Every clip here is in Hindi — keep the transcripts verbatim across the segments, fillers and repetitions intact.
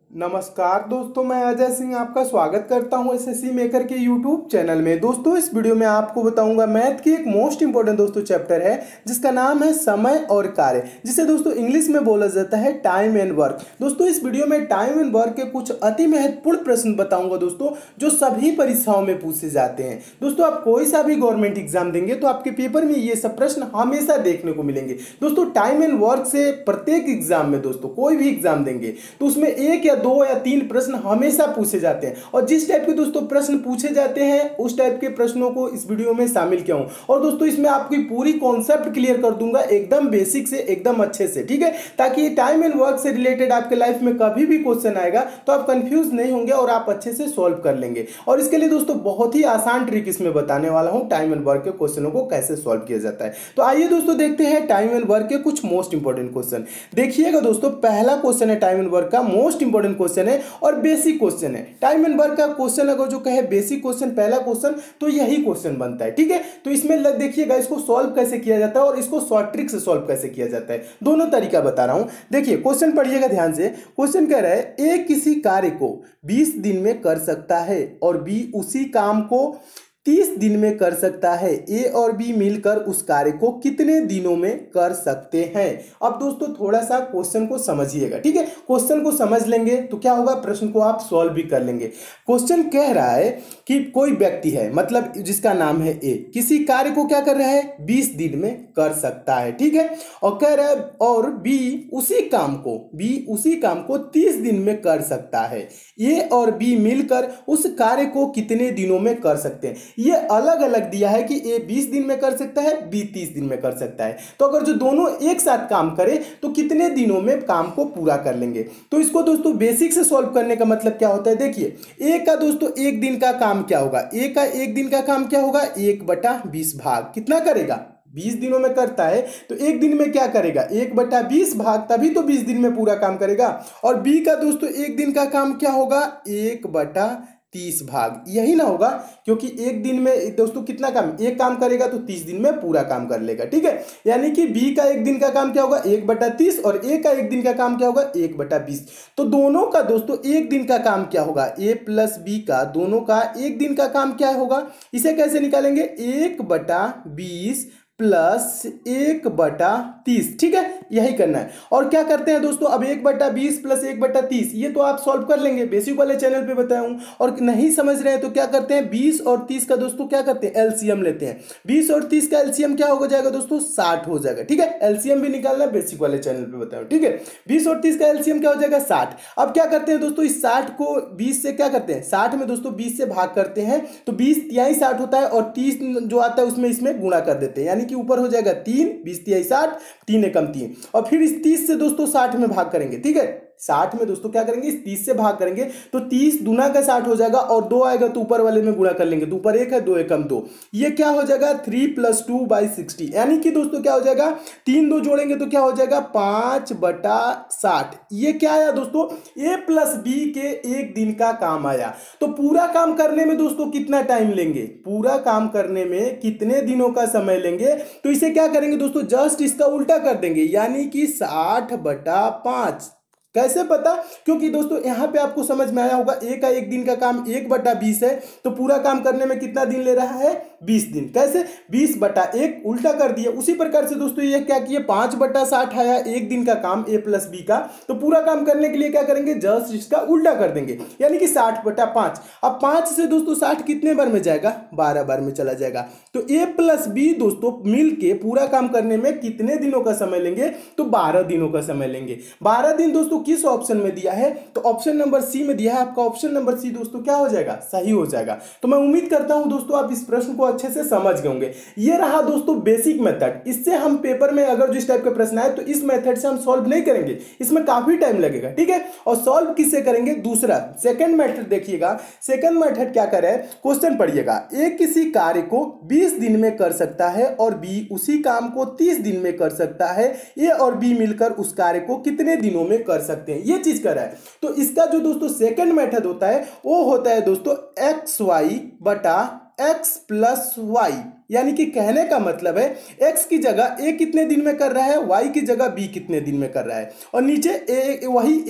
नमस्कार दोस्तों, मैं अजय सिंह आपका स्वागत करता हूं एसएससी मेकर के यूट्यूब चैनल में। दोस्तों इस वीडियो में आपको बताऊंगा मैथ की एक मोस्ट इंपॉर्टेंट दोस्तों चैप्टर है जिसका नाम है समय और कार्य, जिसे दोस्तों इंग्लिश में बोला जाता है टाइम एंड वर्क। दोस्तों इस वीडियो में टाइम एंड वर्क के कुछ अति महत्वपूर्ण प्रश्न बताऊंगा दोस्तों, जो सभी परीक्षाओं में पूछे जाते हैं। दोस्तों आप कोई सा भी गवर्नमेंट एग्जाम देंगे तो आपके पेपर में ये सब प्रश्न हमेशा देखने को मिलेंगे। दोस्तों टाइम एंड वर्क से प्रत्येक एग्जाम में दोस्तों कोई भी एग्जाम देंगे तो उसमें एक या दो या तीन प्रश्न हमेशा पूछे जाते हैं, और जिस टाइप के दोस्तों प्रश्न पूछे जाते हैं उस टाइप के प्रश्नों को इस वीडियो में शामिल किया हूं। और दोस्तों इसमें आपकी पूरी कॉन्सेप्ट क्लियर कर दूंगा एकदम बेसिक से एकदम अच्छे से, ठीक है, ताकि टाइम एंड वर्क से रिलेटेड आपके लाइफ में कभी भी क्वेश्चन आएगा तो आप कंफ्यूज नहीं होंगे और आप अच्छे से सॉल्व कर लेंगे। और इसके लिए दोस्तों बहुत ही आसान ट्रिक इसमें बताने वाला हूं, टाइम एंड वर्क के क्वेश्चनों को कैसे सॉल्व किया जाता है। तो आइए दोस्तों देखते हैं टाइम एंड वर्क के कुछ मोस्ट इंपॉर्टेंट क्वेश्चन। देखिएगा दोस्तों, पहला क्वेश्चन है टाइम एंड वर्क का मोस्ट इंपॉर्टेंट क्वेश्चन है और बेसिक क्वेश्चन है। टाइम एंड वर्क का क्वेश्चन अगर जो कहे बेसिक क्वेश्चन पहला क्वेश्चन तो यही क्वेश्चन बनता है, ठीक है। तो इसमें देखिएगा इसको सॉल्व कैसे किया जाता है और इसको शॉर्ट ट्रिक से सॉल्व कैसे किया जाता है, दोनों तरीका बता रहा हूं। देखिए क्वेश्चन पढ़िएगा ध्यान से। क्वेश्चन कह रहा है ए किसी कार्य को बीस दिन में कर सकता है और बी उसी काम को तीस दिन में कर सकता है। ए और बी मिलकर उस कार्य को कितने दिनों में कर सकते हैं। अब दोस्तों थोड़ा सा क्वेश्चन को समझिएगा, ठीक है। क्वेश्चन को समझ लेंगे तो क्या होगा, प्रश्न को आप सॉल्व भी कर लेंगे। क्वेश्चन कह रहा है कि कोई व्यक्ति है, मतलब जिसका नाम है ए, किसी कार्य को क्या कर रहा है, बीस दिन में कर सकता है, ठीक है। और कह रहा है और बी उसी काम को बी उसी काम को तीस दिन में कर सकता है। ए और बी मिलकर उस कार्य को कितने दिनों में कर सकते हैं। ये अलग अलग दिया है कि ए बीस दिन में कर सकता है, बी तीस दिन में कर सकता है। तो अगर जो दोनों एक साथ काम करें तो कितने दिनों में काम को पूरा कर लेंगे। तो इसको दोस्तों बेसिक से सॉल्व करने का मतलब क्या होता है, देखिए ए का दोस्तों एक दिन का काम क्या होगा, ए का एक दिन का काम क्या होगा, एक बटा बीस भाग कितना करेगा, बीस दिनों में करता है तो एक दिन में क्या करेगा, एक बटा बीस भाग, तभी तो बीस दिन में पूरा काम करेगा। और बी का दोस्तों एक दिन का काम क्या होगा, एक बटा तीस भाग, यही ना होगा, क्योंकि एक दिन में दोस्तों कितना काम, एक काम करेगा तो तीस दिन में पूरा काम कर लेगा, ठीक है। यानी कि बी का एक दिन का काम क्या होगा, एक बटा तीस, और ए का एक दिन का काम क्या होगा, एक बटा बीस। तो दोनों का दोस्तों एक दिन का काम क्या होगा, ए प्लस बी का दोनों का एक दिन का काम क्या होगा, इसे कैसे निकालेंगे, एक बटा बीस प्लस एक बटा तीस, ठीक है, यही करना है। और क्या करते हैं दोस्तों, अब एक बटा बीस प्लस एक बटा तीस ये तो आप सॉल्व कर लेंगे, बेसिक वाले चैनल पे बताया हूं। और नहीं समझ रहे हैं तो क्या करते हैं, बीस और तीस का दोस्तों क्या करते हैं, एलसीएम लेते हैं। बीस और तीस का एलसीएम क्या हो जाएगा दोस्तों, साठ हो जाएगा, ठीक है। एलसीएम भी निकालना बेसिक वाले चैनल पे बताया हूं, ठीक है। बीस और तीस का एलसीएम क्या हो जाएगा, साठ। अब क्या करते हैं दोस्तों, इस साठ को बीस से क्या करते हैं, साठ में दोस्तों बीस से भाग करते हैं तो बीस तिहाई साठ होता है, और तीस जो आता है उसमें इसमें गुणा कर देते हैं, यानी कि ऊपर हो जाएगा तीन, बीस तिहाई साठ, तीन एकम तीन। और फिर इस तीस से दोस्तों साठ में भाग करेंगे, ठीक है। साठ में दोस्तों क्या करेंगे, इस तीस से भाग करेंगे तो तीस दुना का साठ हो जाएगा, और दो आएगा तो ऊपर वाले में गुणा कर लेंगे, तो ऊपर एक है, दो एकम दो, ये क्या हो जाएगा, three plus two by sixty. यानी कि दोस्तों क्या हो जाएगा, तीन दो जोड़ेंगे तो क्या हो जाएगा, पांच बटा साठ। ये क्या आया दोस्तों, ए प्लस बी के एक दिन का काम आया। तो पूरा काम करने में दोस्तों कितना टाइम लेंगे, पूरा काम करने में कितने दिनों का समय लेंगे, तो इसे क्या करेंगे दोस्तों, जस्ट इसका उल्टा कर देंगे, यानी कि साठ बटा पांच। कैसे पता, क्योंकि दोस्तों यहां पे आपको समझ में आया होगा, ए का एक दिन का काम एक बटा बीस है, तो पूरा काम करने में कितना दिन ले रहा है, बीस दिन। कैसे, बीस बटा एक उल्टा कर दिया। उसी प्रकार से दोस्तों ये क्या किए, पांच बटा साठ आया एक दिन का काम ए प्लस बी का, तो पूरा काम करने के लिए क्या करेंगे, जस्ट इसका उल्टा कर देंगे, यानी कि साठ बटा पांच। अब पांच से दोस्तों साठ कितने बार में जाएगा, बारह बार में चला जाएगा। तो ए प्लस बी दोस्तों मिलके पूरा काम करने में कितने दिनों का समय लेंगे, तो बारह दिनों का समय लेंगे। बारह दिन दोस्तों किस ऑप्शन में दिया है, तो ऑप्शन नंबर सी में दिया है आपका। ऑप्शन नंबर सी दोस्तों क्या हो जाएगा, सही हो जाएगा। तो मैं उम्मीद करता हूं दोस्तों आप इस प्रश्न को अच्छे से समझ गए होंगे। ये रहा दोस्तों बेसिक मेथड। इससे हम पेपर में अगर जिस टाइप का प्रश्न आए तो इस मेथड से हम सॉल्व नहीं करेंगे, इसमें काफी टाइम लगेगा, ठीक है। और सॉल्व किससे करेंगे, दूसरा सेकंड मेथड देखिएगा। सेकंड मेथड क्या करे, क्वेश्चन पढ़िएगा, ए किसी कार्य को बीस दिन में कर सकता है और बी उसी काम को तीस दिन में कर सकता है। ए और बी मिलकर उस कार्य को कितने दिनों में कर सकते हैं, ये चीज कर रहा है। तो इसका जो दोस्तों सेकंड मेथड होता है वो होता है दोस्तों एक्स वाई बटा एक्स प्लस वाई। यानी कि कहने का मतलब है x की जगह a कितने दिन में कर रहा है, y की जगह b कितने दिन में कर रहा है, और नीचे a वही a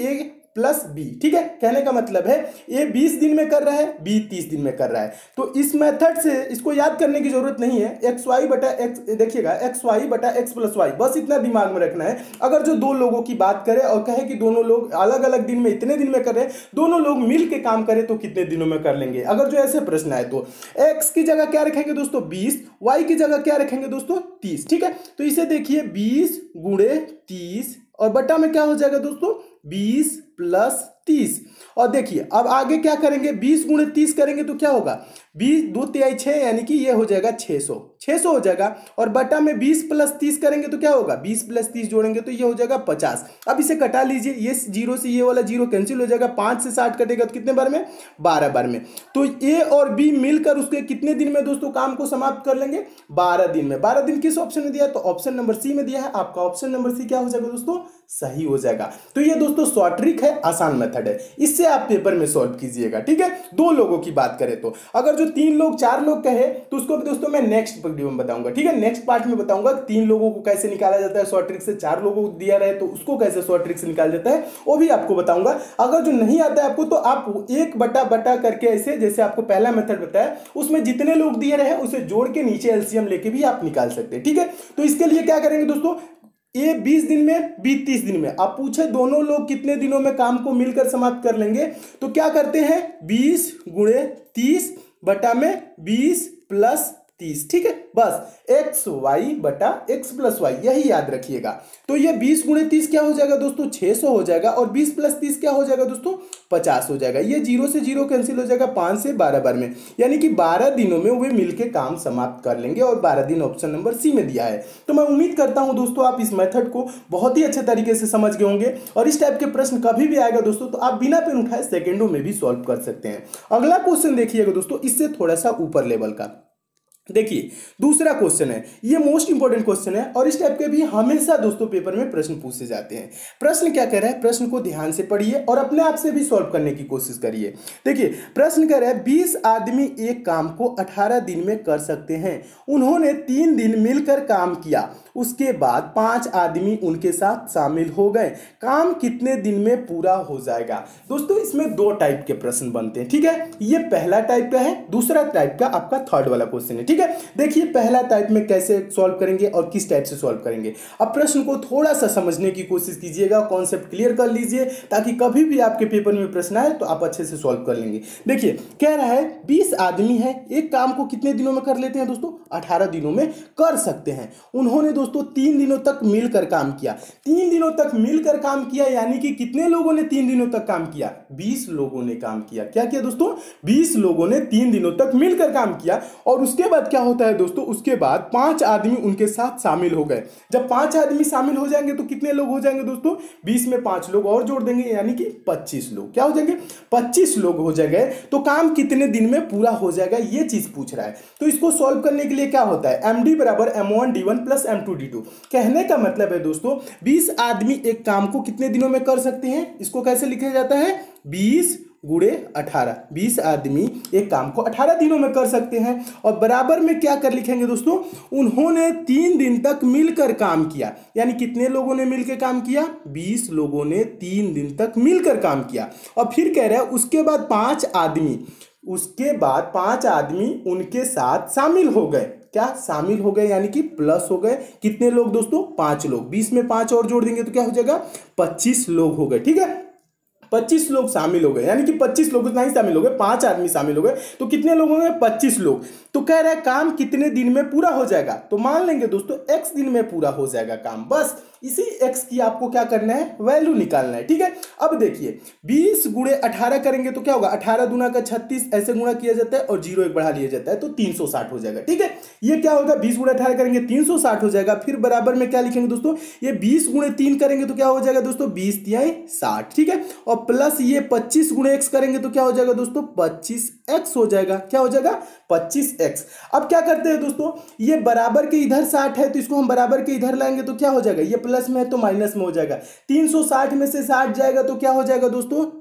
प्लस बी। ठीक है, कहने का मतलब है ए बीस दिन में कर रहा है, बी तीस दिन में कर रहा है। तो इस मेथड से इसको याद करने की जरूरत नहीं है, एक्स वाई बटा एक्स, देखिएगा एक्स वाई बटा एक्स प्लस वाई, बस इतना दिमाग में रखना है। अगर जो दो लोगों की बात करें और कहे कि दोनों लोग अलग अलग दिन में इतने दिन में कर रहे हैं, दोनों लोग मिल के काम करें तो कितने दिनों में कर लेंगे। अगर जो ऐसे प्रश्न आए तो एक्स की जगह क्या रखेंगे दोस्तों बीस, वाई की जगह क्या रखेंगे दोस्तों तीस। ठीक है, तो इसे देखिए बीस गुणे तीस और बटा में क्या हो जाएगा दोस्तों बीस प्लस तीस। और देखिए अब आगे क्या करेंगे, बीस गुणे तीस करेंगे तो क्या होगा, बीस दो तिहाई छः, यानी कि ये हो जाएगा छः सौ, छः सौ हो जाएगा। और बटा में बीस प्लस तीस करेंगे तो क्या होगा, बीस प्लस तीस जोड़ेंगे तो ये हो जाएगा पचास। अब इसे कटा लीजिए, ये जीरो से ये वाला जीरो कैंसिल हो जाएगा, पाँच से साठ कटेगा तो कितने बार में, बारह बार में। तो ए और बी मिलकर उसके कितने दिन में दोस्तों काम को समाप्त कर लेंगे, बारह दिन में। बारह दिन किस ऑप्शन में दिया है, तो ऑप्शन नंबर सी में दिया है। आपका ऑप्शन नंबर सी क्या हो जाएगा दोस्तों, सही हो जाएगा। तो ये दोस्तों शॉर्ट ट्रिक है, आसान मेथड है, इससे आप पेपर में सॉल्व कीजिएगा। ठीक है, दो लोगों की बात करें तो, अगर जो तीन लोग चार लोग कहे तो उसको भी दोस्तों मैं नेक्स्ट वीडियो में बताऊंगा। ठीक है, नेक्स्ट पार्ट में बताऊंगा तीन लोगों को कैसे निकाला जाता है शॉर्ट ट्रिक से, चार लोगों को दिया रहे तो उसको कैसे शॉर्ट ट्रिक से निकाल जाता है वो भी आपको बताऊंगा। अगर जो नहीं आता है आपको तो आप एक बटा बटा करके ऐसे, जैसे आपको पहला मेथड बताया उसमें जितने लोग दिए रहे उसे जोड़ के नीचे एलसीएम लेके भी आप निकाल सकते हैं। ठीक है, तो इसके लिए क्या करेंगे दोस्तों, ए बीस दिन में, बी तीस दिन में। आप पूछे दोनों लोग कितने दिनों में काम को मिलकर समाप्त कर लेंगे, तो क्या करते हैं बीस गुणे तीस बटा में बीस प्लस तीस। ठीक है, बस एक्स वाई बटा एक्स प्लस वाई, यही याद रखिएगा। तो ये बीस गुणे तीस क्या हो जाएगा दोस्तों छः सौ हो जाएगा, और बीस प्लस तीस क्या हो जाएगा दोस्तों पचास हो जाएगा। ये जीरो से जीरो कैंसिल हो जाएगा, पाँच से बारह बार में, यानी कि बारह दिनों में वे मिलके काम समाप्त कर लेंगे, और बारह दिन ऑप्शन नंबर सी में दिया है। तो मैं उम्मीद करता हूं दोस्तों आप इस मेथड को बहुत ही अच्छे तरीके से समझ गए होंगे, और इस टाइप के प्रश्न कभी भी आएगा दोस्तों तो आप बिना पेन उठाए सेकेंडों में भी सॉल्व कर सकते हैं। अगला क्वेश्चन देखिएगा दोस्तों, इससे थोड़ा सा ऊपर लेवल का। देखिए दूसरा क्वेश्चन है, ये मोस्ट इंपॉर्टेंट क्वेश्चन है, और इस टाइप के भी हमेशा दोस्तों पेपर में प्रश्न पूछे जाते हैं। प्रश्न क्या कह रहा है, प्रश्न को ध्यान से पढ़िए और अपने आप से भी सॉल्व करने की कोशिश करिए। देखिए प्रश्न कह रहा है बीस आदमी एक काम को अठारह दिन में कर सकते हैं, उन्होंने तीन दिन मिलकर काम किया, उसके बाद पांच आदमी उनके साथ शामिल हो गए, काम कितने दिन में पूरा हो जाएगा। दोस्तों इसमें दो टाइप के प्रश्न बनते हैं। ठीक है, ये पहला टाइप का है, दूसरा टाइप का आपका थर्ड वाला क्वेश्चन है। ठीक है, देखिए पहला टाइप में कैसे सॉल्व करेंगे और किस टाइप से सॉल्व करेंगे। अब प्रश्न को थोड़ा सा समझने की कोशिश कीजिएगा, कॉन्सेप्ट क्लियर कर लीजिए, ताकि कभी भी आपके पेपर में प्रश्न आए तो आप अच्छे से सॉल्व कर लेंगे। देखिए कह रहा है बीस आदमी है, एक काम को कितने दिनों में कर लेते हैं दोस्तों, अठारह दिनों में कर सकते हैं। उन्होंने दोस्तों तीन दिनों तक मिलकर काम किया, तीन दिनों तक मिलकर काम किया, यानी कि कितने लोगों ने तीन दिनों तक काम किया, बीस लोगों ने काम किया। क्या किया दोस्तों, बीस लोगों ने तीन दिनों तक मिलकर काम किया। और उसके बाद क्या होता है दोस्तों, उसके बाद पांच आदमी उनके साथ शामिल हो गए। जब पांच आदमी शामिल हो जाएंगे तो कितने लोग हो जाएंगे दोस्तों, बीस में पांच लोग और जोड़ देंगे, यानी कि पच्चीस लोग। क्या हो जाएंगे, पच्चीस लोग हो जाएंगे। तो काम कितने दिन में पूरा हो जाएगा, ये चीज पूछ रहा है। तो इसको सॉल्व करने के लिए क्या होता है, एम डी बराबर M one D one plus M two D two. कहने का मतलब है दोस्तों बीस आदमी एक काम को कितने दिनों में कर सकते हैं, इसको कैसे लिखा जाता है, बीस गुणे अठारह, बीस आदमी एक काम को अठारह दिनों में कर सकते हैं। और बराबर में क्या कर लिखेंगे दोस्तों, उन्होंने तीन दिन तक मिलकर काम किया, यानी कितने लोगों ने मिलकर काम किया, बीस लोगों ने तीन दिन तक मिलकर काम किया। और फिर कह रहे हैं उसके बाद पांच आदमी, उसके बाद पांच आदमी उनके साथ शामिल हो गए। क्या शामिल हो गए, यानी कि प्लस हो गए। कितने लोग दोस्तों, पांच लोग। बीस में पांच और जोड़ देंगे तो क्या हो जाएगा, पच्चीस लोग हो गए। ठीक है, पच्चीस लोग शामिल हो गए, यानी कि पच्चीस लोग नहीं शामिल हो गए, पांच आदमी शामिल हो गए, तो कितने लोग होंगे, पच्चीस लोग। तो कह रहा है काम कितने दिन में पूरा हो जाएगा, तो मान लेंगे दोस्तों एक्स दिन में पूरा हो जाएगा काम। बस इसी एक्स की आपको क्या करना है, वैल्यू निकालना है। ठीक है, अब देखिए बीस गुणे अठारह करेंगे तो क्या होगा, अठारह दूना का छत्तीस, ऐसे गुणा किया जाता है और जीरो एक बढ़ा लिया जाता है तो तीन सौ साठ हो जाएगा। ठीक है, ये क्या होगा, बीस गुणे अठारह करेंगे तीन सौ साठ हो जाएगा। फिर बराबर में क्या लिखेंगे दोस्तों, ये बीस गुणे तीन करेंगे तो क्या हो जाएगा दोस्तों, बीस तिहाई साठ। ठीक है, और प्लस ये पच्चीस गुणे एक्स करेंगे तो क्या हो जाएगा दोस्तों, पच्चीस एक्स हो जाएगा। क्या हो जाएगा, पच्चीस एक्स। अब क्या करते हैं दोस्तों, ये बराबर के इधर साठ है तो इसको हम बराबर के इधर लाएंगे तो क्या हो जाएगा, ये प्लस में है तो माइनस में हो जाएगा। तीन सौ साठ में से साठ जाएगा तो क्या हो जाएगा दोस्तों,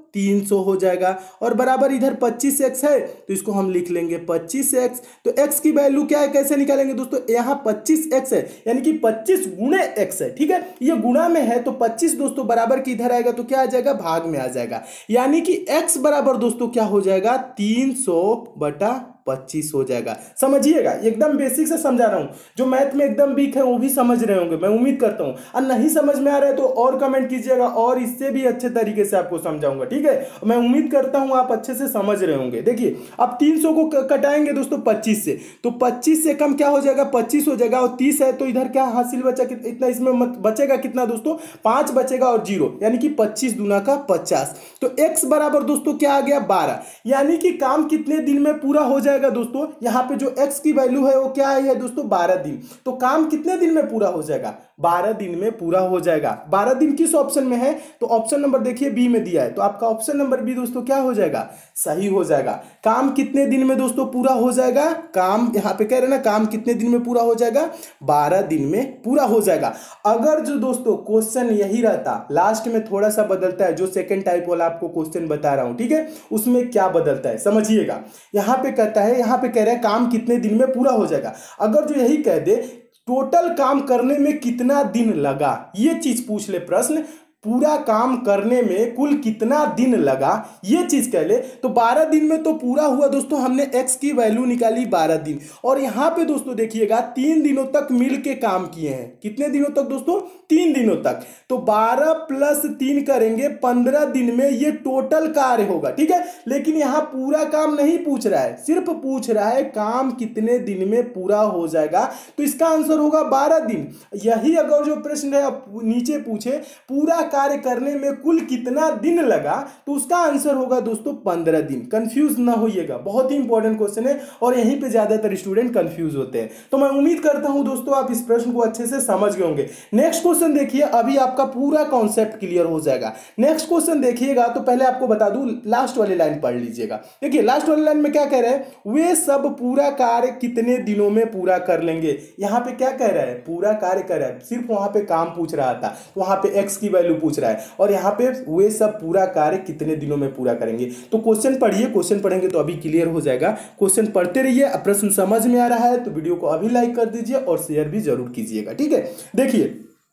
तीन सौ हो जाएगा। और बराबर इधर पच्चीस एक्स है तो इसको हम लिख लेंगे पच्चीस एक्स। तो x की वैल्यू क्या है, कैसे निकालेंगे दोस्तों, यहाँ पच्चीस एक्स है यानी कि पच्चीस गुणे x है। ठीक है, ये गुणा में है तो पच्चीस दोस्तों बराबर की इधर आएगा तो क्या आ जाएगा, भाग में आ जाएगा। यानी कि x बराबर दोस्तों क्या हो जाएगा, तीन सौ बटा पच्चीस हो जाएगा। समझिएगा, एकदम बेसिक से समझा रहा हूं, जो मैथ में एकदम वीक है वो भी समझ रहे होंगे, मैं उम्मीद करता हूं। और नहीं समझ में आ रहा है तो और कमेंट कीजिएगा और इससे भी अच्छे तरीके से आपको समझाऊंगा। ठीक है, मैं उम्मीद करता हूं आप अच्छे से समझ रहे होंगे। देखिए अब तीन सौ को कटाएंगे दोस्तों पच्चीस से, तो पच्चीस से कम क्या हो जाएगा, पच्चीस हो जाएगा। और तीस है तो इधर क्या हासिल बचा, इतना इसमें बचेगा कितना दोस्तों, पांच बचेगा और जीरो, यानी कि पच्चीस दूना का पचास। तो x बराबर दोस्तों क्या आ गया, बारह। यानी कि काम कितने दिन में पूरा हो जाएगा दोस्तों, यहां पे जो x की वैल्यू है वो क्या है दोस्तों, बारह दिन। तो काम कितने दिन में पूरा हो जाएगा, बारह दिन में पूरा हो जाएगा। बारह दिन किस ऑप्शन में है, तो ऑप्शन नंबर देखिए बी में दिया है, तो आपका ऑप्शन नंबर बी दोस्तों क्या हो जाएगा, सही हो जाएगा। काम कितने दिन में दोस्तों पूरा हो जाएगा, काम यहां पे कह रहे हैं ना, काम कितने दिन में पूरा हो जाएगा, बारह दिन में पूरा हो जाएगा। अगर जो दोस्तों क्वेश्चन यही रहता, लास्ट में थोड़ा सा बदलता है, जो सेकंड टाइप वाला आपको क्वेश्चन बता रहा हूं, ठीक है, उसमें क्या बदलता है समझिएगा। यहां पे कहता है, यहां पे कह रहे हैं काम कितने दिन में पूरा हो जाएगा। अगर जो यही कह दे टोटल काम करने में कितना दिन लगा, ये चीज पूछ ले प्रश्न, पूरा काम करने में कुल कितना दिन लगा, ये चीज कह ले, तो बारह दिन में तो पूरा हुआ दोस्तों। हमने x की वैल्यू निकाली बारह दिन, और यहां पे दोस्तों देखिएगा तीन दिनों तक मिलके काम किए हैं। कितने दिनों तक दोस्तों, तीन दिनों तक। तो बारह प्लस तीन करेंगे, पंद्रह दिन में ये टोटल कार्य होगा। ठीक है, लेकिन यहां पूरा काम नहीं पूछ रहा है, सिर्फ पूछ रहा है काम कितने दिन में पूरा हो जाएगा। तो इसका आंसर होगा बारह दिन। यही अगर जो प्रश्न है नीचे पूछे पूरा कार्य करने में कुल कितना दिन लगा, तो उसका आंसर होगा दोस्तों पंद्रह दिन। कंफ्यूज ना होइएगा, बहुत ही इंपॉर्टेंट क्वेश्चन है और यहीं पे ज्यादातर स्टूडेंट कंफ्यूज होते हैं। तो मैं उम्मीद करता हूं दोस्तों आप इस प्रश्न को अच्छे से समझ गए होंगे। नेक्स्ट क्वेश्चन देखिए, अभी आपका पूरा कॉन्सेप्ट क्लियर हो जाएगा। नेक्स्ट क्वेश्चन देखिएगा, तो पहले आपको बता दूं, लास्ट वाली लाइन पढ़ लीजिएगा। देखिए लास्ट वाली लाइन में क्या कह रहे हैं, वे सब पूरा कार्य कितने दिनों में पूरा कर लेंगे। यहां पे क्या कह रहा है, पूरा कार्य कर रहा है, सिर्फ वहां पे काम पूछ रहा था, वहां पे एक्स की वैल्यू पूछ रहा है, और यहाँ पे वे सब पूरा कार्य कितने दिनों में पूरा करेंगे। तो क्वेश्चन पढ़िए, क्वेश्चन पढ़ेंगे तो अभी क्लियर हो जाएगा। क्वेश्चन पढ़ते रहिए, प्रश्न समझ में आ रहा है तो वीडियो को अभी लाइक कर दीजिए और शेयर भी जरूर कीजिएगा। ठीक है, देखिए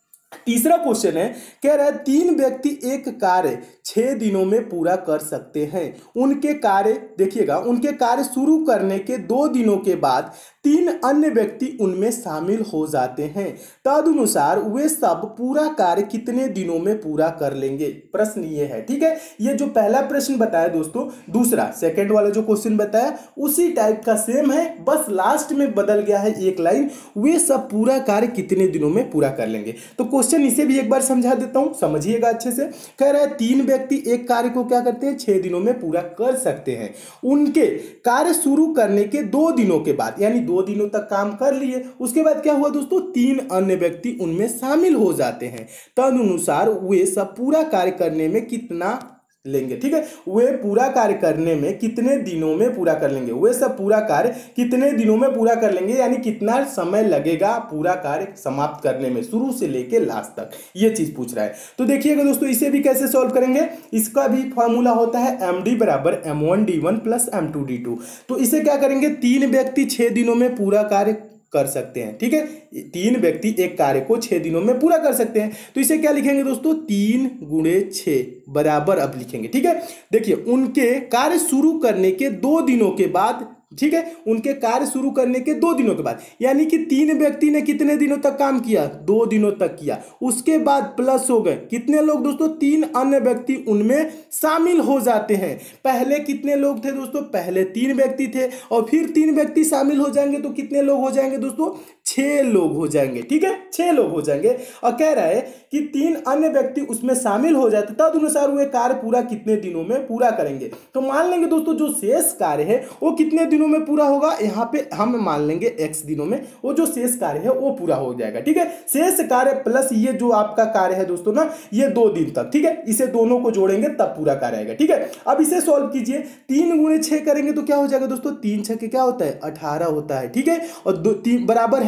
तीसरा क्वेश्चन है, कह रहा है तीन व्यक्ति एक कार्य छह दिनों में पूरा कर सकते हैं। उनके कार्य देखिएगा, उनके कार्य शुरू करने के दो दिनों के बाद तीन अन्य व्यक्ति उनमें शामिल हो जाते हैं। तदनुसार वे सब पूरा कार्य कितने दिनों में पूरा कर लेंगे। प्रश्न ये है। ठीक है, ये जो पहला प्रश्न बताया दोस्तों, दूसरा सेकंड वाला जो क्वेश्चन बताया उसी टाइप का सेम है, बस लास्ट में बदल गया है एक लाइन, वे सब पूरा कार्य कितने दिनों में पूरा कर लेंगे। तो क्वेश्चन इसे भी एक बार समझा देता हूं, समझिएगा अच्छे से। कह रहा है तीन व्यक्ति एक कार्य को क्या करते हैं, छह दिनों में पूरा कर सकते हैं। उनके कार्य शुरू करने के दो दिनों के बाद, यानी दो दिनों तक काम कर लिए, उसके बाद क्या हुआ दोस्तों, तीन अन्य व्यक्ति उनमें शामिल हो जाते हैं। तदनुसार वे सब पूरा कार्य करने में कितना लेंगे। ठीक है, वे पूरा कार्य करने में कितने दिनों में पूरा कर लेंगे, वे सब पूरा कार्य कितने दिनों में पूरा कर लेंगे, यानी कितना समय लगेगा पूरा कार्य समाप्त करने में, शुरू से लेके लास्ट तक, ये चीज पूछ रहा है। तो देखिएगा दोस्तों, इसे भी कैसे सॉल्व करेंगे, इसका भी फॉर्मूला होता है एम डी बराबर M one D one plus M two D two. तो इसे क्या करेंगे, तीन व्यक्ति छह दिनों में पूरा कार्य कर सकते हैं। ठीक है, तीन व्यक्ति एक कार्य को छह दिनों में पूरा कर सकते हैं। तो इसे क्या लिखेंगे दोस्तों, तीन गुणे छह बराबर, अब लिखेंगे। ठीक है, देखिए उनके कार्य शुरू करने के दो दिनों के बाद, ठीक है, उनके कार्य शुरू करने के दो दिनों के बाद, यानी कि तीन व्यक्ति ने कितने दिनों तक काम किया, दो दिनों तक किया। उसके बाद प्लस हो गए कितने लोग दोस्तों, तीन अन्य व्यक्ति उनमें शामिल हो जाते हैं। पहले कितने लोग थे दोस्तों, पहले तीन व्यक्ति थे, और फिर तीन व्यक्ति शामिल हो जाएंगे तो कितने लोग हो जाएंगे दोस्तों, छह लोग हो जाएंगे। ठीक है, छह लोग हो जाएंगे। और कह रहा है कि तीन अन्य व्यक्ति उसमें शामिल हो जाते, तदनुसार वे कार्य पूरा कितने दिनों में पूरा करेंगे। तो मान लेंगे दोस्तों जो शेष कार्य है वो कितने दिनों में पूरा होगा, यहाँ पे हम मान लेंगे एक्स दिनों में वो जो शेष कार्य है वो पूरा हो जाएगा। ठीक है, शेष कार्य प्लस ये जो आपका कार्य है दोस्तों ना, ये दो दिन तक। ठीक है, इसे दोनों को जोड़ेंगे तब पूरा कार्य आएगा। ठीक है, अब इसे सॉल्व कीजिए, तीन गुणे छह करेंगे तो क्या हो जाएगा दोस्तों, तीन छह के क्या होता है, अठारह होता है। ठीक है, और दो तीन बराबर है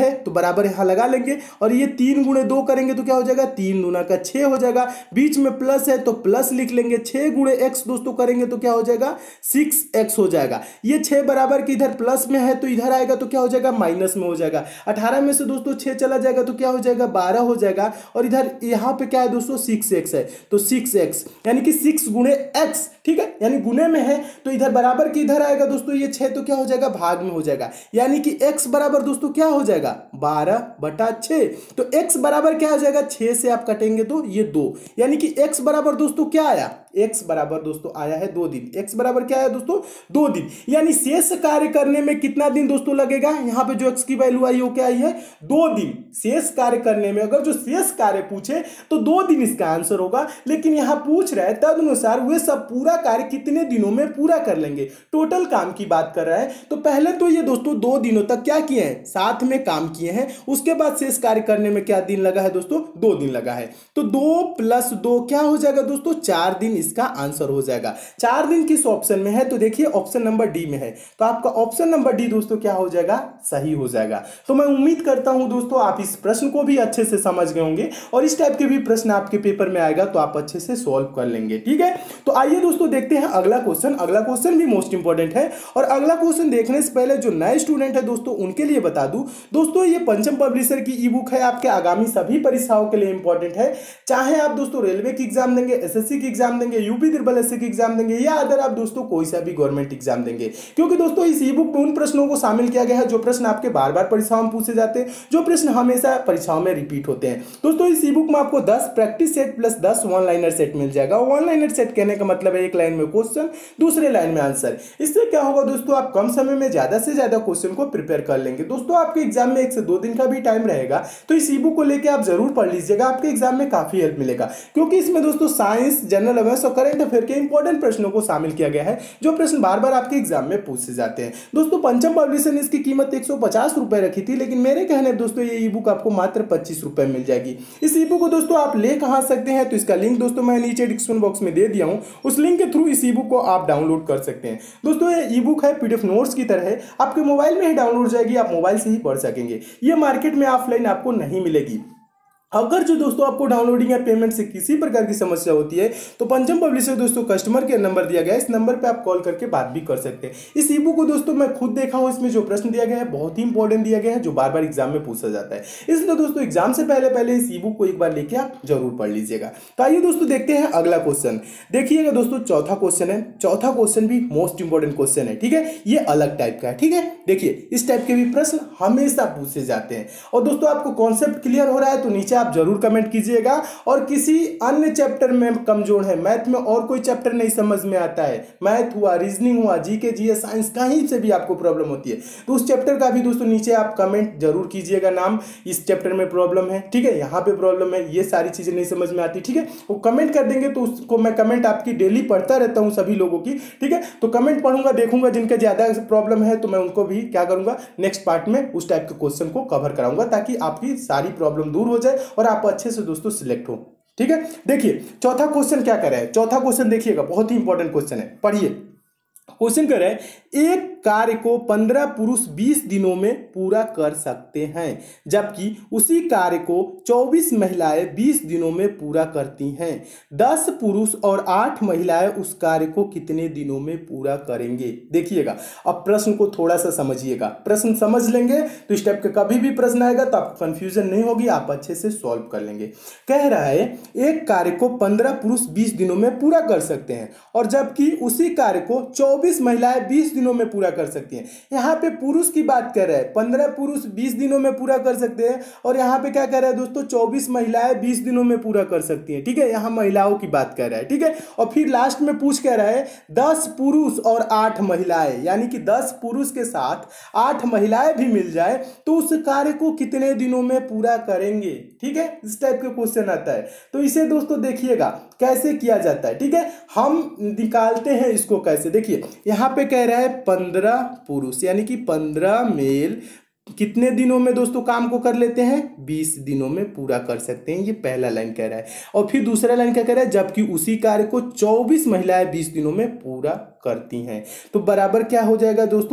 है तो बराबर यहाँ लगा लेंगे, और ये तीन गुणे दो करेंगे तो क्या हो जाएगा, तीन दूना का छः हो जाएगा, बीच में प्लस है तो प्लस लिख लेंगे, छः गुणे एक्स दोस्तों करेंगे तो क्या हो जाएगा, सिक्स एक्स हो जाएगा। ये छः बराबर के इधर प्लस में है तो इधर आएगा तो क्या हो जाएगा, माइनस में हो जाएगा। अठारह में से दोस्तों छः चला जाएगा तो क्या हो जाएगा, बारह हो जाएगा, और इधर यहाँ पे क्या है दोस्तों, सिक्स एक्स है तो सिक्स एक्स यानी कि सिक्स गुणे एक्स, ठीक है, यानी गुणे में है तो इधर बराबर के इधर आएगा दोस्तों, ये छः तो क्या हो जाएगा, भाग में हो जाएगा, यानी कि x बराबर दोस्तों क्या हो जाएगा, बारह बटा छः। तो x बराबर क्या हो जाएगा, छः से आप कटेंगे तो ये दो, यानी कि x बराबर दोस्तों क्या आया, x बराबर दोस्तों आया है दो दिन। x बराबर क्या है दोस्तों, दो दिन, यानी शेष कार्य करने में कितना दिन दोस्तों लगेगा, यहाँ पे जो x की वैल्यू आई वो क्या आई है, दो दिन। शेष कार्य करने में अगर जो शेष कार्य पूछे तो दो दिन इसका आंसर होगा, लेकिन यहाँ पूछ रहा है तदनुसार वे सब पूरा कार्य कितने दिनों में पूरा कर लेंगे, टोटल काम की बात कर रहा है। तो पहले तो ये दोस्तों दो दिनों तक क्या किए हैं, साथ में काम किए हैं, उसके बाद शेष कार्य करने में क्या दिन लगा है दोस्तों, दो दिन लगा है। तो दो प्लस दो क्या हो जाएगा दोस्तों, चार दिन इसका आंसर हो जाएगा। चार दिन किस ऑप्शन में है, तो देखिए ऑप्शन नंबर डी में है, तो आपका ऑप्शन नंबर डी दोस्तों क्या हो जाएगा, सही हो जाएगा। तो मैं उम्मीद करता हूं दोस्तों आप इस प्रश्न को भी अच्छे से समझ गए होंगे, और इस टाइप के भी प्रश्न आपके पेपर में आएगा तो आप अच्छे से सॉल्व कर लेंगे, ठीक है। तो आइए दोस्तों देखते हैं अगला क्वेश्चन। अगला क्वेश्चन भी मोस्ट इंपॉर्टेंट है, और अगला क्वेश्चन देखने से पहले जो नए स्टूडेंट है दोस्तों उनके लिए बता दूं दोस्तों, ये पंचम पब्लिशर की ई बुक है, आपके आगामी सभी परीक्षाओं के लिए इंपॉर्टेंट है। चाहे आप दोस्तों रेलवे की एग्जाम देंगे, एसएससी की एग्जाम देंगे, यूपी ट्रिपल एससी की एग्जाम देंगे, या अदर आप दोस्तों कोई सा भी गवर्नमेंट एग्जाम देंगे, क्योंकि दोस्तों इस ई बुक में उन प्रश्नों को शामिल किया गया है जो प्रश्न आपके बार बार परीक्षाओं में पूछे जाते हैं, जो प्रश्न हमेशा परीक्षाओं में रिपीट होते हैं। दोस्तों इस ई बुक में आपको दस प्रैक्टिस सेट प्लस दस वन लाइनर सेट मिल जाएगा। वन लाइनर सेट कहने का मतलब है एक लाइन में क्वेश्चन, दूसरे लाइन में आंसर। इससे क्या होगा दोस्तों, आप कम समय में ज्यादा से ज्यादा क्वेश्चन को प्रिपेयर कर लेंगे। दोस्तों आपके एग्जाम में एक से दो दिन का भी टाइम रहेगा, तो इस ई बुक को लेकर आप जरूर पढ़ लीजिएगा, आपके एग्जाम में काफी हेल्प मिलेगा, क्योंकि इसमें दोस्तों साइंस, जनरल अवेयरनेस और करंट अफेयर के इंपॉर्टेंट प्रश्नों को शामिल किया गया है, जो प्रश्न बार बार आपके एग्जाम में पूछे जाते हैं। दोस्तों पंचम पब्लिशर ने इसकी कीमत एक सौ पचास रुपए रखी थी, लेकिन मेरे कहने पर दोस्तों ये ई बुक आपको मात्र पच्चीस रुपए मिल जाएगी। इस ई बुक को दोस्तों आप ले कहां सकते हैं, तो इसका लिंक दोस्तों मैं नीचे डिस्क्रिप्शन बॉक्स में दे दिया हूं, उस लिंक के थ्रू इस ई बुक को आप डाउनलोड कर सकते हैं। दोस्तों ये ई बुक है पीडीएफ नोट्स की तरह है, आपके मोबाइल में ही डाउनलोड हो जाएगी, आप मोबाइल से ही पढ़ सकेंगे। ये मार्केट में ऑफलाइन आपको नहीं मिलेगी। अगर जो दोस्तों आपको डाउनलोडिंग या पेमेंट से किसी प्रकार की समस्या होती है तो पंचम पब्लिशर दोस्तों कस्टमर केयर नंबर दिया गया है, इस नंबर पे आप कॉल करके बात भी कर सकते हैं। इस ई बुक को दोस्तों मैं खुद देखा हूं, इसमें जो प्रश्न दिया गया है बहुत ही इंपॉर्टेंट दिया गया है, जो बार बार एग्जाम में पूछा जाता है। इसलिए दोस्तों एग्जाम से पहले पहले इस ई बुक को एक बार लेके आप जरूर पढ़ लीजिएगा। तो आइए दोस्तों देखते हैं अगला क्वेश्चन। देखिएगा दोस्तों चौथा क्वेश्चन है, चौथा क्वेश्चन भी मोस्ट इंपॉर्टेंट क्वेश्चन है, ठीक है, ये अलग टाइप का है, ठीक है। देखिए इस टाइप के भी प्रश्न हमेशा पूछे जाते हैं, और दोस्तों आपको कॉन्सेप्ट क्लियर हो रहा है तो नीचे आप जरूर कमेंट कीजिएगा, और किसी अन्य चैप्टर में कमजोर है, मैथ में और कोई चैप्टर नहीं समझ में आता है, मैथ हुआ, रीजनिंग हुआ, जीके जीएस साइंस, कहीं से भी आपको प्रॉब्लम होती है तो उस चैप्टर का भी दोस्तों नीचे आप कमेंट जरूर कीजिएगा, नाम, इस चैप्टर में प्रॉब्लम है, ठीक है, यहाँ पे प्रॉब्लम है, ये सारी चीजें नहीं समझ में आती, ठीक है, वो कमेंट कर देंगे तो उसको मैं कमेंट आपकी डेली पढ़ता रहता हूँ सभी लोगों की, ठीक है। तो कमेंट पढ़ूंगा, देखूंगा, जिनका ज्यादा प्रॉब्लम है तो मैं उनको भी क्या करूंगा, नेक्स्ट पार्ट में उस टाइप के क्वेश्चन को कवर कराऊंगा, ताकि आपकी सारी प्रॉब्लम दूर हो जाए और आप अच्छे से दोस्तों सिलेक्ट हो, ठीक है। देखिए चौथा क्वेश्चन क्या कर रहा है, चौथा क्वेश्चन देखिएगा, बहुत ही इंपॉर्टेंट क्वेश्चन है, पढ़िए। क्वेश्चन कर रहा है एक कार्य को पंद्रह पुरुष बीस दिनों में पूरा कर सकते हैं, जबकि उसी कार्य को चौबीस महिलाएं बीस दिनों में पूरा करती हैं। दस पुरुष और आठ महिलाएं उस कार्य को कितने दिनों में पूरा करेंगे। देखिएगा अब प्रश्न को थोड़ा सा समझिएगा, प्रश्न समझ लेंगे तो इस टाइप का कभी भी प्रश्न आएगा तो आपको कंफ्यूजन नहीं होगी, आप अच्छे से सॉल्व कर लेंगे। कह रहा है एक कार्य को पंद्रह पुरुष बीस दिनों में पूरा कर सकते हैं, और जबकि उसी कार्य को चौबीस महिलाएं बीस दिनों में पूरा कर सकती हैं। यहाँ पे पुरुष की बात कर रहा है, पंद्रह पुरुष बीस दिनों में पूरा कर सकते हैं, और यहाँ पे क्या कर रहा है दोस्तों, चौबीस महिलाएं बीस दिनों में पूरा कर सकती हैं, ठीक है, यहाँ महिलाओं की बात कर रहा है, ठीक है। और फिर लास्ट में पूछ कह रहा है दस पुरुष और आठ महिलाएं, यानी कि दस पुरुष के साथ आठ महिलाएं भी मिल जाए तो उस कार्य को कितने दिनों में पूरा करेंगे, ठीक है, इस टाइप का क्वेश्चन आता है। तो इसे दोस्तों देखिएगा कैसे किया जाता है, ठीक है, हम निकालते हैं इसको कैसे। देखिए यहाँ पे कह रहा है पंद्रह पुरुष, यानी कि पंद्रह मेल कितने दिनों में दोस्तों काम को कर लेते हैं, बीस दिनों में पूरा कर सकते हैं, ये पहला लाइन कह रहा है। और फिर दूसरा लाइन क्या कह रहा है, जबकि उसी कार्य को चौबीस महिलाएं बीस दिनों में पूरा करती हैं। तो बराबर क्या हो जाएगा दोस्तों,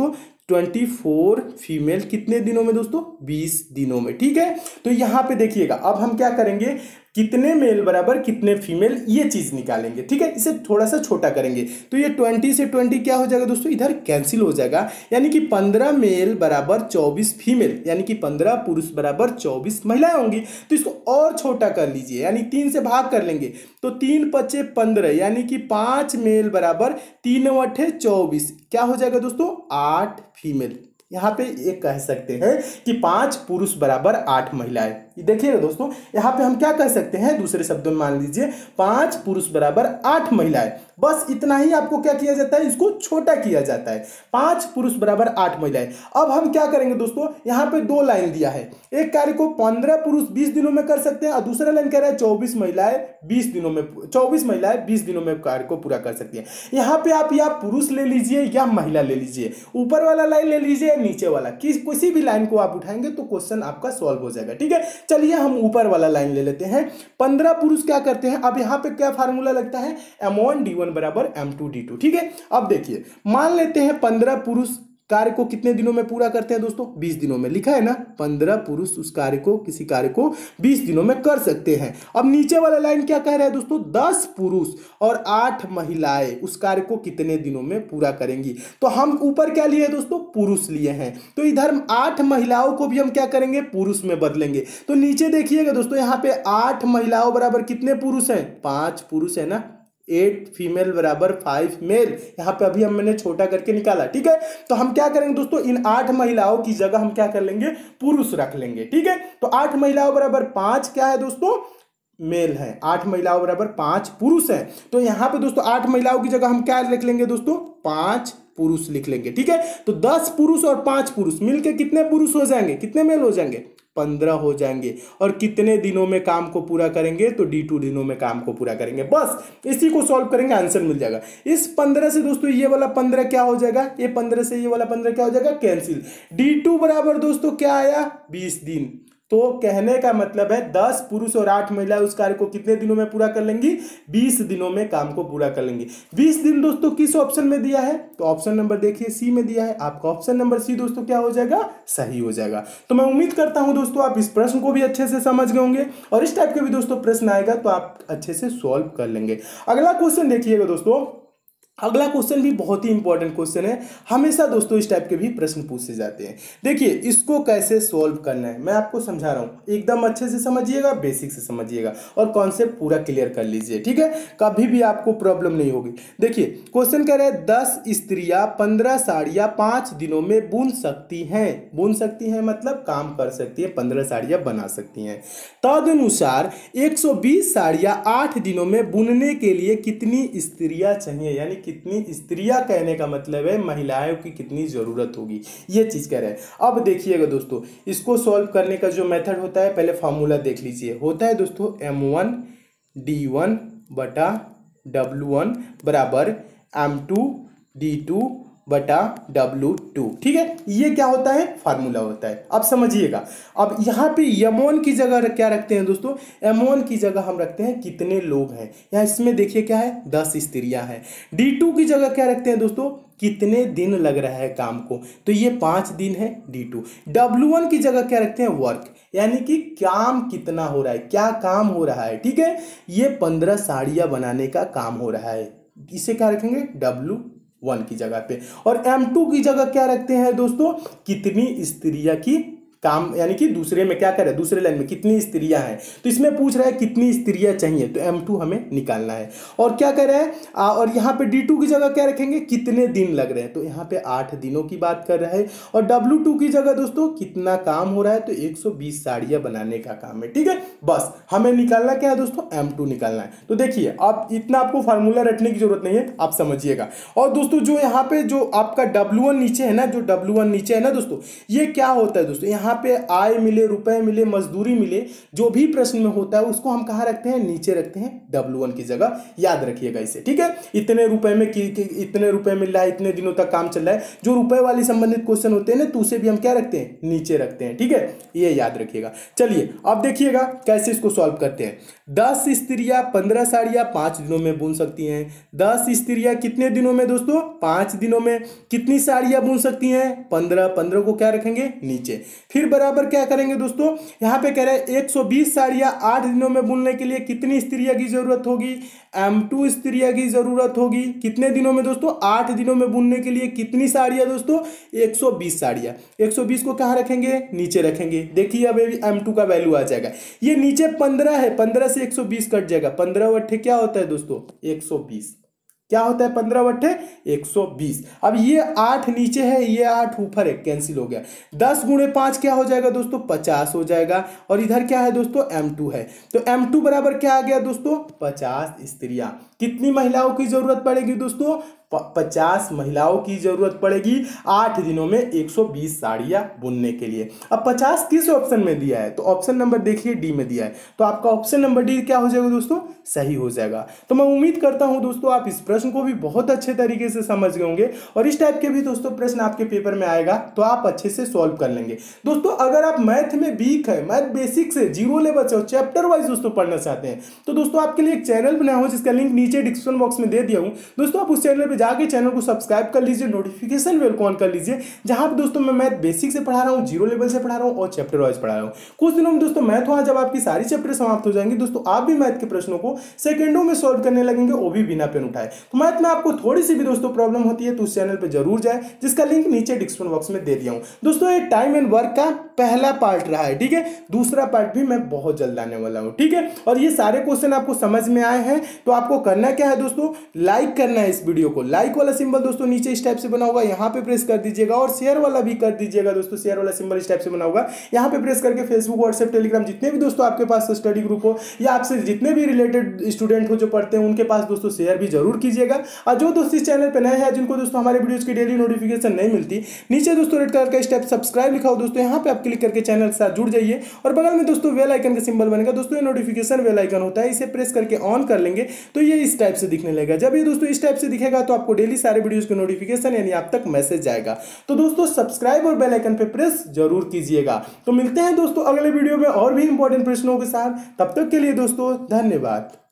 ट्वेंटी फोर फीमेल कितने दिनों में दोस्तों, बीस दिनों में। ठीक है, तो यहां पे देखिएगा अब हम क्या करेंगे, कितने मेल बराबर कितने फीमेल, ये चीज निकालेंगे। ठीक है, इसे थोड़ा सा छोटा करेंगे तो ये ट्वेंटी से ट्वेंटी क्या हो जाएगा दोस्तों, इधर कैंसिल हो जाएगा, यानी कि पंद्रह मेल बराबर चौबीस फीमेल, यानी कि पंद्रह पुरुष बराबर चौबीस महिलाएं होंगी। तो इसको और छोटा कर लीजिए, यानी तीन से भाग कर लेंगे तो तीन पचे पंद्रह, यानी कि पांच मेल बराबर तीन अठे चौबीस, क्या हो जाएगा दोस्तों, आठ फीमेल। यहाँ पे ये कह सकते हैं कि पांच पुरुष बराबर आठ महिलाएं। देखिएगा दोस्तों, यहाँ पे हम क्या कह सकते हैं, दूसरे शब्दों में मान लीजिए पांच पुरुष बराबर आठ महिलाएं। बस इतना ही आपको क्या किया जाता है, इसको छोटा किया जाता है, पांच पुरुष बराबर आठ महिलाएं। अब हम क्या करेंगे दोस्तों, यहाँ पे दो लाइन दिया है, एक कार्य को पंद्रह पुरुष बीस दिनों में कर सकते हैं और दूसरा लाइन कह रहा है चौबीस महिलाएं बीस दिनों में, चौबीस महिलाएं बीस दिनों में कार्य को पूरा कर सकती हैं। यहाँ पे आप या पुरुष ले लीजिए या महिला ले लीजिए, ऊपर वाला लाइन ले लीजिए या नीचे वाला, किस किसी भी लाइन को आप उठाएंगे तो क्वेश्चन आपका सॉल्व हो जाएगा। ठीक है, चलिए हम ऊपर वाला लाइन ले लेते हैं। पंद्रह पुरुष क्या करते हैं, अब यहाँ पे क्या फार्मूला लगता है, एम वन डी वन बराबर एम टू डी टू। ठीक है, अब देखिए मान लेते हैं पंद्रह पुरुष कार्य को कितने दिनों में पूरा करते हैं दोस्तों, बीस दिनों में। लिखा है ना, पंद्रह पुरुष उस कार्य को, किसी कार्य को बीस दिनों में कर सकते हैं। अब नीचे वाला लाइन क्या कह रहा है दोस्तों, दस पुरुष और आठ महिलाएं उस कार्य को कितने दिनों में पूरा करेंगी। तो हम ऊपर क्या लिए दोस्तों, पुरुष लिए हैं, तो इधर आठ महिलाओं को भी हम क्या करेंगे, पुरुष में बदलेंगे। तो नीचे देखिएगा दोस्तों, यहाँ पे आठ महिलाओं बराबर कितने पुरुष हैं, पांच पुरुष है ना, एट फीमेल बराबर फाइव मेल। यहाँ पे अभी हम मैंने छोटा करके निकाला। ठीक है, तो हम क्या करेंगे दोस्तों, इन आठ महिलाओं की जगह हम क्या कर लेंगे, पुरुष रख लेंगे। ठीक है, तो आठ महिलाओं बराबर पांच क्या है दोस्तों, मेल है, आठ महिलाओं बराबर पांच पुरुष है। तो यहाँ पे दोस्तों आठ महिलाओं की जगह हम क्या लिख लेंगे दोस्तों, पांच पुरुष लिख लेंगे। ठीक है, तो दस पुरुष और पांच पुरुष मिलके कितने पुरुष हो जाएंगे, कितने मेल हो जाएंगे, पंद्रह हो जाएंगे। और कितने दिनों में काम को पूरा करेंगे, तो डी टू दिनों में काम को पूरा करेंगे। बस इसी को सॉल्व करेंगे, आंसर मिल जाएगा। इस पंद्रह से दोस्तों ये वाला पंद्रह क्या हो जाएगा, ये पंद्रह से ये वाला पंद्रह क्या हो जाएगा, कैंसिल। डी टू बराबर दोस्तों क्या आया, बीस दिन। तो कहने का मतलब है दस पुरुष और आठ महिलाएं उस कार्य को कितने दिनों में पूरा कर लेंगी, बीस दिनों में काम को पूरा कर लेंगी। बीस दिन दोस्तों किस ऑप्शन में दिया है, तो ऑप्शन नंबर देखिए सी में दिया है। आपका ऑप्शन नंबर सी दोस्तों क्या हो जाएगा, सही हो जाएगा। तो मैं उम्मीद करता हूं दोस्तों आप इस प्रश्न को भी अच्छे से समझ गए होंगे और इस टाइप के भी दोस्तों प्रश्न आएगा तो आप अच्छे से सॉल्व कर लेंगे। अगला क्वेश्चन देखिएगा दोस्तों, अगला क्वेश्चन भी बहुत ही इंपॉर्टेंट क्वेश्चन है। हमेशा दोस्तों इस टाइप के भी प्रश्न पूछे जाते हैं। देखिए इसको कैसे सॉल्व करना है मैं आपको समझा रहा हूँ, एकदम अच्छे से समझिएगा, बेसिक से समझिएगा और कॉन्सेप्ट पूरा क्लियर कर लीजिए। ठीक है, कभी भी आपको प्रॉब्लम नहीं होगी। देखिए क्वेश्चन कह रहा है दस स्त्रियां पंद्रह साड़ियां पांच दिनों में बुन सकती हैं। बुन सकती हैं मतलब काम कर सकती है, पंद्रह साड़ियां बना सकती हैं। तदनुसार एक सौ बीस साड़ियां आठ दिनों में बुनने के लिए कितनी स्त्रियां चाहिए, यानी कितनी स्त्रियां कहने का मतलब है महिलाओं की कितनी जरूरत होगी, ये चीज कह रहे हैं। अब देखिएगा दोस्तों इसको सॉल्व करने का जो मेथड होता है, पहले फॉर्मूला देख लीजिए। होता है दोस्तों एम वन डी वन बटा डब्ल्यू वन बराबर एम टू डी टू बटा डब्ल्यू टू। ठीक है, ये क्या होता है, फार्मूला होता है। अब समझिएगा, अब यहाँ पे एम वन की जगह क्या रखते हैं दोस्तों, एम वन की जगह हम रखते हैं कितने लोग हैं। यहाँ इसमें देखिए क्या है, दस स्त्रियां हैं। डी टू की जगह क्या रखते हैं दोस्तों, कितने दिन लग रहा है काम को, तो ये पांच दिन है डी टू। डब्ल्यू वन की जगह क्या रखते हैं, वर्क, यानी कि काम कितना हो रहा है, क्या काम हो रहा है। ठीक है, ये पंद्रह साड़ियां बनाने का काम हो रहा है, इसे क्या रखेंगे डब्ल्यू वन की जगह पे। और एम टू की जगह क्या रखते हैं दोस्तों, कितनी स्त्रियां की काम, यानी कि दूसरे में क्या कर रहे हैं, दूसरे लाइन में कितनी स्त्रियां हैं, तो इसमें पूछ रहा है कितनी स्त्रियां चाहिए, तो एम टू हमें निकालना है। और क्या कर रहा है आ, और यहाँ पे डी टू की जगह क्या रखेंगे, कितने दिन लग रहे हैं, तो यहाँ पे आठ दिनों की बात कर रहा है। और डब्ल्यू टू की जगह दोस्तों कितना काम हो रहा है, तो एक सौ बीस साड़ियां बनाने का काम है। ठीक है, बस हमें निकालना क्या है दोस्तों, एम टू निकालना है। तो देखिए आप इतना आपको फार्मूला रटने की जरूरत नहीं है, आप समझिएगा। और दोस्तों जो यहाँ पे जो आपका डब्ल्यू वन नीचे है ना, जो डब्ल्यू वन नीचे है ना दोस्तों, ये क्या होता है दोस्तों, यहाँ यहाँ पे आय मिले, रुपए मिले, मजदूरी मिले, जो भी प्रश्न में होता है उसको हम कहाँ रखते हैं, नीचे रखते हैं डब्ल्यू वन की जगह। याद रखिएगा इसे, ठीक है। इतने रुपए में कि, कि इतने रुपए मिल रहा है, इतने दिनों तक काम चल रहा है, जो रुपए वाली संबंधित क्वेश्चन होते हैं ना, तो उसे भी हम क्या रखते हैं, नीचे रखते हैं, ठीक है। ये याद रखिएगा। चलिए अब देखिएगा कैसे इसको सॉल्व करते हैं। दस स्त्रियां पंद्रह साड़ियां पांच दिनों में बुन सकती हैं। दस स्त्रियां कितने दिनों में दोस्तों, पांच दिनों में। कितनी साड़ियां बुन सकती हैं, पंद्रह। पंद्रह को क्या रखेंगे, नीचे। फिर बराबर क्या करेंगे दोस्तों, यहां पे कह रहे हैं एक सौ बीस साड़ियां आठ दिनों में बुनने के लिए कितनी स्त्रियां की जरूरत होगी, एम टू स्त्रियां की जरूरत होगी। कितने दिनों में दोस्तों, आठ दिनों में बुनने के लिए कितनी साड़ियां दोस्तों, एक सौ बीस साड़ियां। एक सौ बीस को कहां रखेंगे, नीचे रखेंगे। देखिए अब एम टू का वैल्यू आ जाएगा, ये नीचे पंद्रह है, पंद्रह से एक सौ बीस कट जाएगा। पंद्रह वट्ठे क्या होता है दोस्तों, एक सौ बीस। क्या होता है, पंद्रह वट्ठे एक सौ बीस। अब ये आठ नीचे है, ये आठ ऊपर है, कैंसिल हो गया। दस गुणे पांच क्या हो जाएगा दोस्तों, पचास हो जाएगा। और इधर क्या है दोस्तों, एम टू है, तो एम टू बराबर क्या आ गया दोस्तों, पचास स्त्रियां। कितनी महिलाओं की जरूरत पड़ेगी दोस्तों, पचास महिलाओं की जरूरत पड़ेगी आठ दिनों में एक सौ बीस साड़ियां बुनने के लिए। अब पचास किस ऑप्शन में दिया है, तो ऑप्शन नंबर देखिए डी में दिया है, तो आपका ऑप्शन नंबर डी क्या हो जाएगा दोस्तों, सही हो जाएगा। तो मैं उम्मीद करता हूं दोस्तों आप इस प्रश्न को भी बहुत अच्छे तरीके से समझ गए होंगे, और इस टाइप के भी दोस्तों प्रश्न आपके पेपर में आएगा तो आप अच्छे से सॉल्व कर लेंगे। दोस्तों अगर आप मैथ में वीक है, मैथ बेसिक से जीरो लेवल से चैप्टर वाइज दोस्तों पढ़ना चाहते हैं, तो दोस्तों आपके लिए एक चैनल बनाया हूं जिसका लिंक नीचे डिस्क्रिप्शन बॉक्स में दे दिया हूं। दोस्तों आप उस चैनल पे जाके चैनल को सब्सक्राइब कर लीजिए, नोटिफिकेशन बेल को ऑन कर लीजिए, जहां पे दोस्तों मैं मैथ बेसिक से पढ़ा रहा हूं, जीरो लेवल से पढ़ा रहा हूं और चैप्टर वाइज पढ़ा रहा हूं। कुछ दिनों में दोस्तों मैथ वहां जब आपकी सारी चैप्टर समाप्त हो जाएंगे दोस्तों, आप भी मैथ के प्रश्नों को सेकंडों में सॉल्व करने लगेंगे, वो भी बिना पेन उठाए। तो मैथ में आपको थोड़ी सी भी दोस्तों प्रॉब्लम होती है तो उस चैनल पे जरूर जाए, जिसका लिंक नीचे डिस्क्रिप्शन बॉक्स में दे दिया हूं। दोस्तों ये टाइम एंड वर्क का पहला पार्ट रहा है, ठीक है। दूसरा पार्ट भी मैं बहुत जल्द आने वाला हूं, ठीक है। और ये सारे क्वेश्चन आपको समझ में आए हैं तो आपको करना क्या है दोस्तों, लाइक करना है इस वीडियो को। लाइक वाला सिंबल दोस्तों नीचे इस टाइप से बना होगा, यहाँ पे प्रेस कर दीजिएगा, और शेयर वाला भी कर दीजिएगा दोस्तों। शेयर वाला सिंबल इस टाइप से बना होगा, यहाँ पे प्रेस करके फेसबुक, व्हाट्सएप, टेलीग्राम जितने भी दोस्तों आपके पास स्टडी ग्रुप हो या आपसे जितने भी रिलेटेड स्टूडेंट हो जो पढ़ते हैं उनके पास दोस्तों शेयर भी जरूर कीजिएगा। और जो दोस्तों इस चैनल पर नए हैं, जिनको दोस्तों हमारे वीडियोस की डेली नोटिफिकेशन नहीं मिलती, नीचे दोस्तों रेड कलर का स्टेप सब्सक्राइब लिखा हो दोस्तों, यहाँ पे आप क्लिक करके चैनल के साथ जुड़ जाइए। और बगल में दोस्तों बेल आइकन का सिंबल बनेगा दोस्तों, ये नोटिफिकेशन बेल आइकन होता है, इसे प्रेस करके ऑन कर लेंगे तो ये इस टाइप से दिखने लगेगा। जब ये दोस्तों इस टाइप से दिखेगा तो आपको डेली सारे वीडियोस के नोटिफिकेशन यानी आप तक मैसेज जाएगा। तो दोस्तों सब्सक्राइब और बेल आइकन पे प्रेस जरूर कीजिएगा। तो मिलते हैं दोस्तों अगले वीडियो में और भी इंपॉर्टेंट प्रश्नों के साथ, तब तक के लिए दोस्तों धन्यवाद।